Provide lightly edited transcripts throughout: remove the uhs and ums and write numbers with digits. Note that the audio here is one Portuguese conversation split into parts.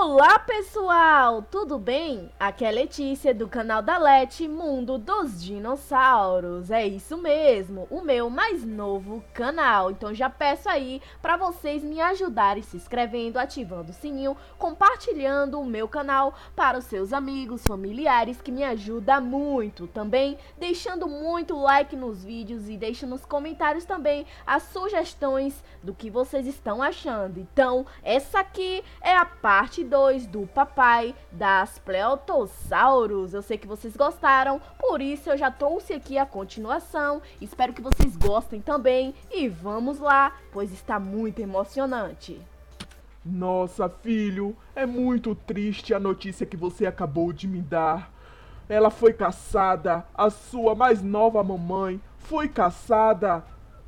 Olá pessoal, tudo bem? Aqui é Letícia do canal da Leti Mundo dos Dinossauros. É isso mesmo, o meu mais novo canal. Então já peço aí para vocês me ajudarem se inscrevendo, ativando o sininho, compartilhando o meu canal para os seus amigos, familiares, que me ajuda muito. Também deixando muito like nos vídeos e deixe nos comentários também as sugestões do que vocês estão achando. Então essa aqui é a parte 2 do papai das Pleotossauros. Eu sei que vocês gostaram, por isso eu já trouxe aqui a continuação. Espero que vocês gostem também e vamos lá, pois está muito emocionante. Nossa, filho, é muito triste a notícia que você acabou de me dar. Ela foi caçada, a sua mais nova mamãe foi caçada.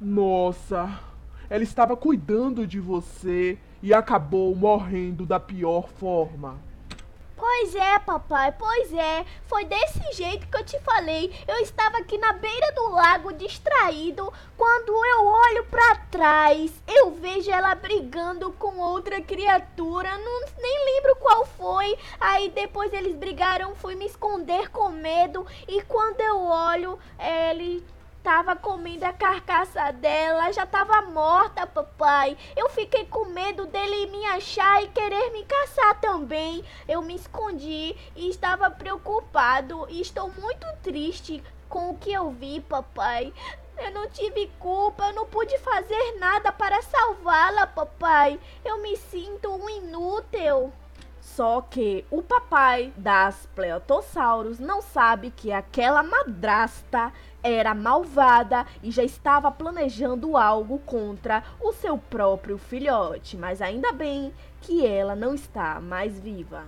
Nossa, ela estava cuidando de você e acabou morrendo da pior forma. Pois é, papai, pois é. Foi desse jeito que eu te falei. Eu estava aqui na beira do lago, distraído. Quando eu olho pra trás, eu vejo ela brigando com outra criatura. Nem lembro qual foi. Aí depois eles brigaram, fui me esconder com medo. E quando eu olho, ele tava comendo a carcaça dela, já tava morta, papai. Eu fiquei com medo dele me achar e querer me caçar também. Eu me escondi e estava preocupado e estou muito triste com o que eu vi, papai. Eu não tive culpa, eu não pude fazer nada para salvá-la, papai. Eu me sinto um inútil. Só que o papai das Pleotossauros não sabe que aquela madrasta era malvada e já estava planejando algo contra o seu próprio filhote. Mas ainda bem que ela não está mais viva.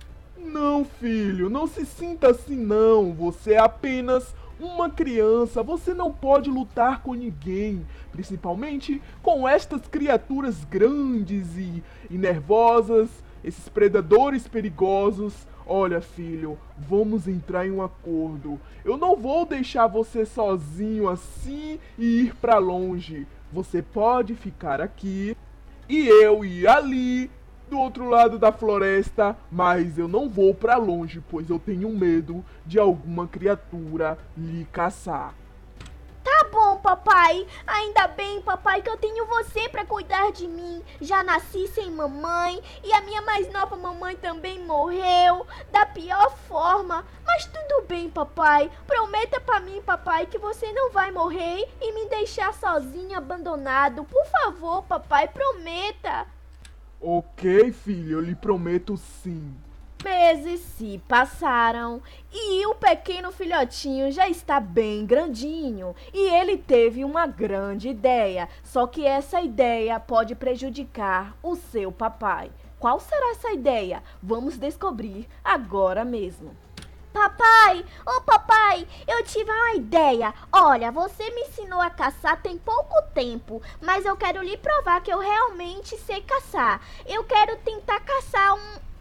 Não, filho, não se sinta assim não. Você é apenas uma criança. Você não pode lutar com ninguém, principalmente com estas criaturas grandes e nervosas. Esses predadores perigosos. Olha, filho, vamos entrar em um acordo. Eu não vou deixar você sozinho assim e ir pra longe. Você pode ficar aqui e eu ir ali do outro lado da floresta, mas eu não vou pra longe, pois eu tenho medo de alguma criatura lhe caçar. Tá bom, papai. Ainda bem, papai, que eu tenho você pra cuidar de mim. Já nasci sem mamãe e a minha mais nova mamãe também morreu da pior forma. Mas tudo bem, papai. Prometa pra mim, papai, que você não vai morrer e me deixar sozinho, abandonado. Por favor, papai, prometa. Ok, filho, eu lhe prometo sim. Meses se passaram e o pequeno filhotinho já está bem grandinho e ele teve uma grande ideia, só que essa ideia pode prejudicar o seu papai. Qual será essa ideia? Vamos descobrir agora mesmo. Papai, ô papai, eu tive uma ideia. Olha, você me ensinou a caçar tem pouco tempo, mas eu quero lhe provar que eu realmente sei caçar. Eu quero tentar caçar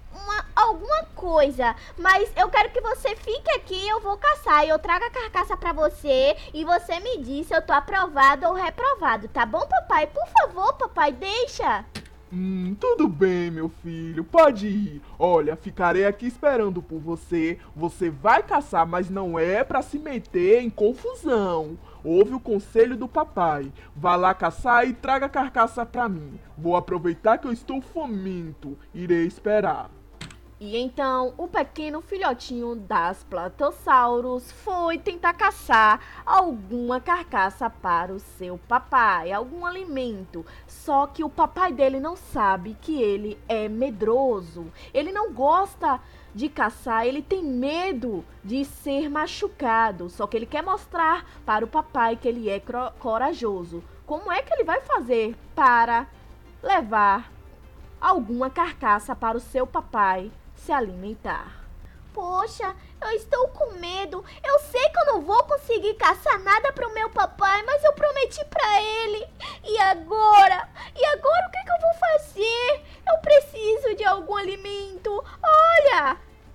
alguma coisa, mas eu quero que você fique aqui, eu vou caçar e eu trago a carcaça pra você e você me diz se eu tô aprovado ou reprovado, tá bom, papai? Por favor, papai, deixa. Tudo bem, meu filho, pode ir. Olha, ficarei aqui esperando por você. Você vai caçar, mas não é pra se meter em confusão. Ouve o conselho do papai. Vá lá caçar e traga a carcaça pra mim. Vou aproveitar que eu estou faminto. Irei esperar. E então o pequeno filhotinho das Pleotossauros foi tentar caçar alguma carcaça para o seu papai, algum alimento. Só que o papai dele não sabe que ele é medroso. Ele não gosta de caçar, ele tem medo de ser machucado. Só que ele quer mostrar para o papai que ele é corajoso. Como é que ele vai fazer para levar alguma carcaça para o seu papai se alimentar? Poxa, eu estou com medo. Eu sei que eu não vou conseguir caçar nada pro meu papai, mas eu prometi pra ele. E agora? O que eu vou fazer? Eu preciso de algum alimento. Olha!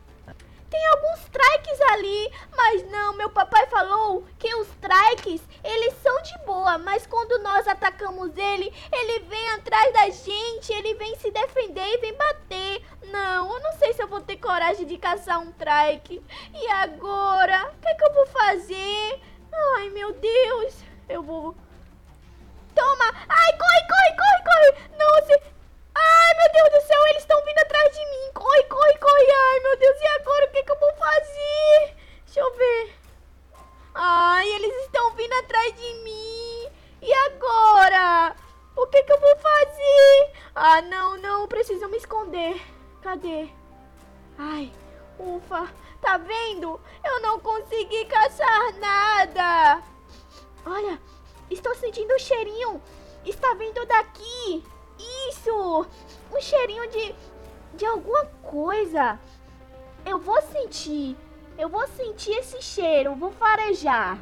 Tem alguns trikes ali, mas não, meu papai falou que os trikes, eles são de boa, mas quando nós atacamos ele, ele vem atrás da gente, ele vem se defender e vem bater. Não, eu não sei se eu vou ter coragem de caçar um trike. E agora? O que eu vou fazer? Ai, meu Deus. Eu vou... Toma! Ai, corre, corre, corre, corre! Nossa! Ai, meu Deus do céu, eles estão vindo atrás de mim. Corre, corre, corre. Ai, meu Deus, e agora? O que eu vou fazer? Deixa eu ver. Ai, eles estão vindo atrás de mim. E agora? O que eu vou fazer? Ah, não, não, preciso me esconder. Cadê? Ai, ufa, tá vendo? Eu não consegui caçar nada. Olha, estou sentindo um cheirinho. Está vindo daqui. Isso, um cheirinho de alguma coisa. Eu vou sentir esse cheiro, vou farejar.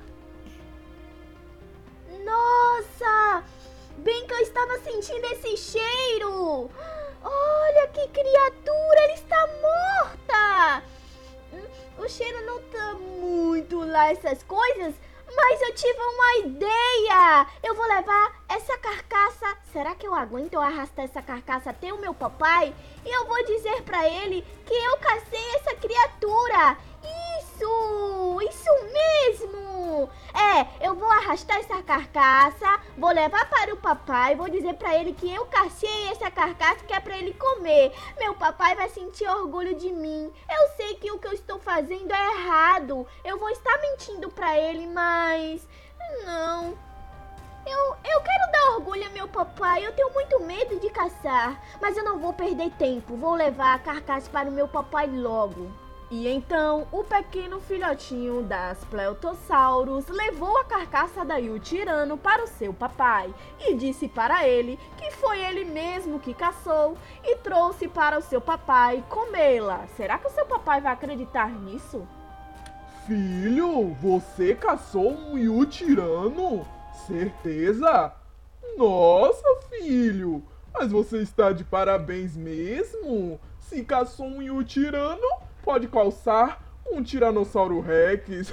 Nossa, bem que eu estava sentindo esse cheiro. Olha que criatura, ela está morta. O cheiro não tá muito lá, essas coisas, mas eu tive uma ideia. Eu vou levar essa carcaça. Será que eu aguento arrastar essa carcaça até o meu papai? E eu vou dizer pra ele que eu cacei essa criatura. Isso mesmo. Eu vou arrastar essa carcaça, vou levar para o papai, vou dizer pra ele que eu cacei essa carcaça que é pra ele comer. Meu papai vai sentir orgulho de mim. Eu sei que o que eu estou fazendo é errado. Eu vou estar mentindo pra ele, mas... não... Eu quero dar orgulho ao meu papai, eu tenho muito medo de caçar. Mas eu não vou perder tempo, vou levar a carcaça para o meu papai logo. E então, o pequeno filhotinho das Pleotossauros levou a carcaça da Yutirano para o seu papai e disse para ele que foi ele mesmo que caçou e trouxe para o seu papai comê-la. Será que o seu papai vai acreditar nisso? Filho, você caçou um Yutirano? Certeza? Nossa, filho, mas você está de parabéns mesmo. Se caçou um Yutirano, pode calçar um Tiranossauro Rex.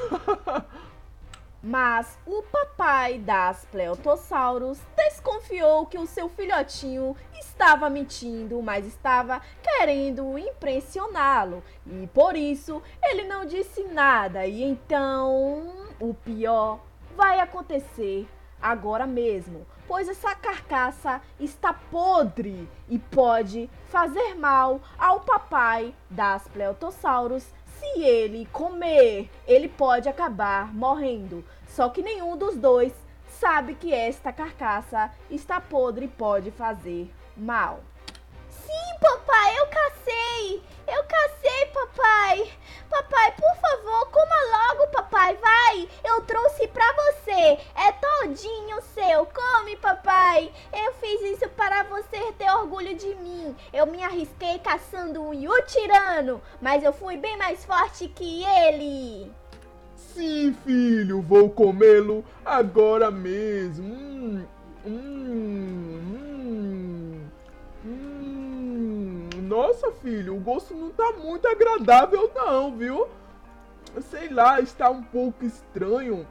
Mas o papai das Pleotossauros desconfiou que o seu filhotinho estava mentindo, mas estava querendo impressioná-lo. E por isso ele não disse nada. E então o pior vai acontecer agora mesmo, pois essa carcaça está podre e pode fazer mal ao papai das Pleotossauros. Se ele comer, ele pode acabar morrendo. Só que nenhum dos dois sabe que esta carcaça está podre e pode fazer mal. Sim, papai, eu cacei, papai. Papai, por favor, coma logo, papai, vai. Eu trouxe pra você, é todinho seu. Come, papai. Eu fiz isso para você ter orgulho de mim. Eu me arrisquei caçando um Yutirano, mas eu fui bem mais forte que ele. Sim, filho, vou comê-lo agora mesmo. Nossa, filho, o gosto não tá muito agradável não, viu? Sei lá, está um pouco estranho.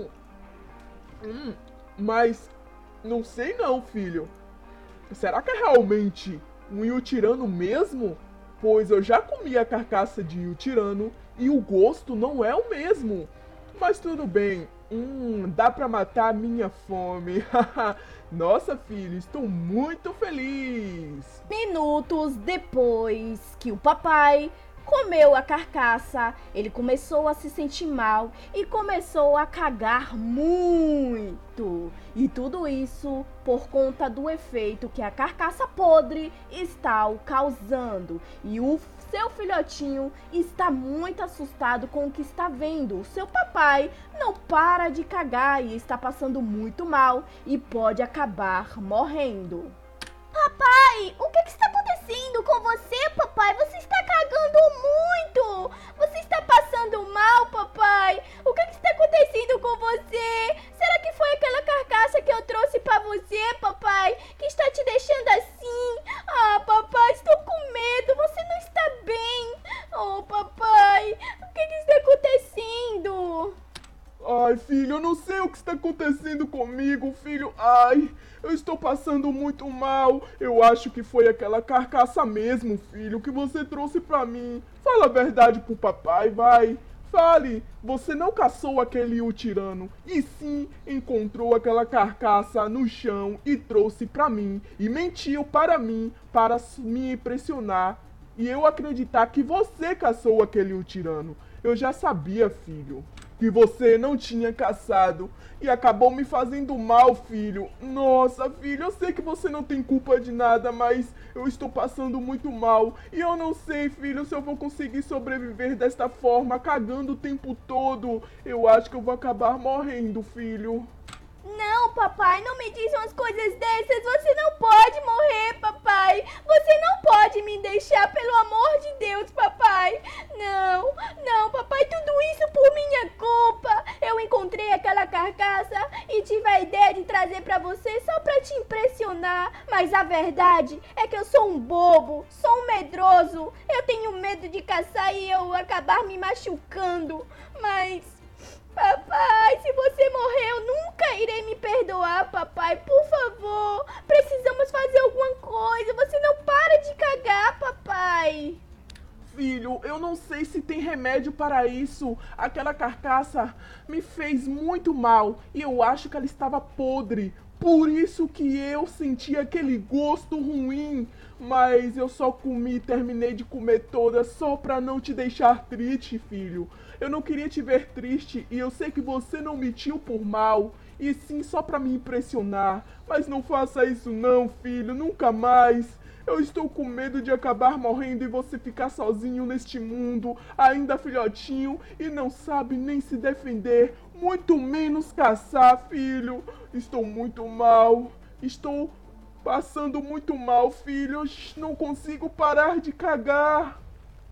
Mas não sei não, filho. Será que é realmente um Yutirano mesmo? Pois eu já comi a carcaça de Yutirano e o gosto não é o mesmo. Mas tudo bem. Dá pra matar a minha fome. Nossa, filho, estou muito feliz. Minutos depois que o papai comeu a carcaça, ele começou a se sentir mal e começou a cagar muito. E tudo isso por conta do efeito que a carcaça podre está o causando. E o seu filhotinho está muito assustado com o que está vendo. O seu papai não para de cagar e está passando muito mal e pode acabar morrendo. Papai, o que está acontecendo com você, papai? Você está cagando muito. Você está passando mal, papai. O que está acontecendo com você? Será que foi aquela carcaça que eu trouxe para você, papai, que está te deixando assim? Ah, papai, estou com medo. Você não está bem. Oh, papai, o que está acontecendo? Ai, filho, eu não sei sei o que está acontecendo comigo, filho. Ai, eu estou passando muito mal. Eu acho que foi aquela carcaça mesmo, filho, que você trouxe pra mim. Fala a verdade pro papai, vai. Fale, você não caçou aquele tirano, e sim encontrou aquela carcaça no chão e trouxe pra mim, e mentiu para mim, para me impressionar, e eu acreditar que você caçou aquele tirano. Eu já sabia, filho, que você não tinha caçado e acabou me fazendo mal, filho. Nossa, filho, eu sei que você não tem culpa de nada, mas eu estou passando muito mal e eu não sei, filho, se eu vou conseguir sobreviver desta forma, cagando o tempo todo. Eu acho que eu vou acabar morrendo, filho. Não, papai, não me diz umas coisas dessas. Você não pode morrer, papai. Você não pode me deixar, pelo amor de Deus, papai. Não, não, papai, tudo isso por minha culpa. Eu encontrei aquela carcaça e tive a ideia de trazer pra você só pra te impressionar. Mas a verdade é que eu sou um bobo, sou um medroso. Eu tenho medo de caçar e eu acabar me machucando. Mas... papai, se você morrer, eu nunca irei me perdoar, papai. Por favor, precisamos fazer alguma coisa. Você não para de cagar, papai. Filho, eu não sei se tem remédio para isso. Aquela carcaça me fez muito mal e eu acho que ela estava podre. Por isso que eu senti aquele gosto ruim. Mas eu só comi e terminei de comer toda só pra não te deixar triste, filho. Eu não queria te ver triste e eu sei que você não mentiu por mal, e sim só pra me impressionar. Mas não faça isso não, filho, nunca mais. Eu estou com medo de acabar morrendo e você ficar sozinho neste mundo, ainda filhotinho, e não sabe nem se defender, muito menos caçar, filho. Estou muito mal, estou passando muito mal, filho. Não consigo parar de cagar.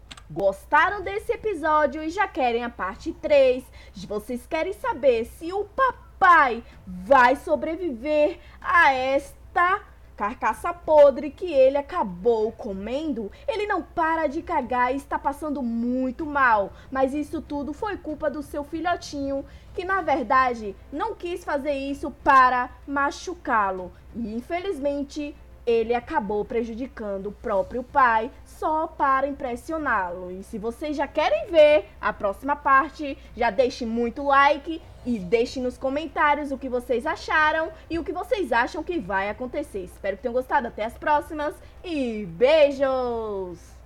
Gostaram desse episódio e já querem a parte 3? Vocês querem saber se o papai vai sobreviver a esta carcaça podre que ele acabou comendo? Ele não para de cagar e está passando muito mal, mas isso tudo foi culpa do seu filhotinho, que na verdade não quis fazer isso para machucá-lo, e infelizmente ele acabou prejudicando o próprio pai só para impressioná-lo. E se vocês já querem ver a próxima parte, já deixe muito like e deixe nos comentários o que vocês acharam e o que vocês acham que vai acontecer. Espero que tenham gostado. Até as próximas e beijos!